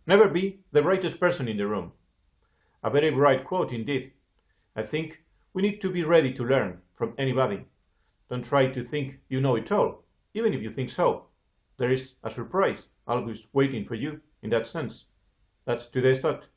Never be the brightest person in the room. A very bright quote indeed. I think we need to be ready to learn from anybody. Don't try to think you know it all, even if you think so. There is a surprise always waiting for you in that sense. That's today's thought.